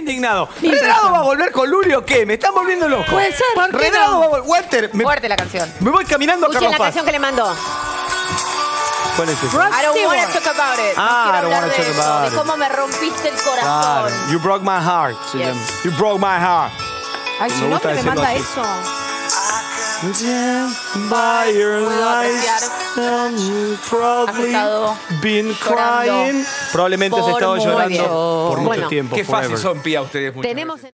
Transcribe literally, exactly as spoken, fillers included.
indignado. ¿Redrado va a volver con Luli o qué? Me están volviendo loco. Puede ser. ¿Por qué Redrado no? va a volver. Walter, me, Fuerte la canción. me voy caminando a Escuchen Carlos la Paz. canción que le mandó. ¿Cuál es esa? I don't wanna talk about it. Ah, no quiero I don't hablar wanna de talk eso, about de it. cómo me rompiste el corazón. Claro. You broke my heart. se Yes. llama. You broke my heart. Ay, Me su gusta nombre me decirlo manda así. eso. By your Puedo apreciar. and you probably Has estado been llorando crying. Probablemente has por estado mucho llorando tiempo. por mucho Bueno, tiempo. Qué fácil forever. son, pía, ustedes muchas Tenemos veces.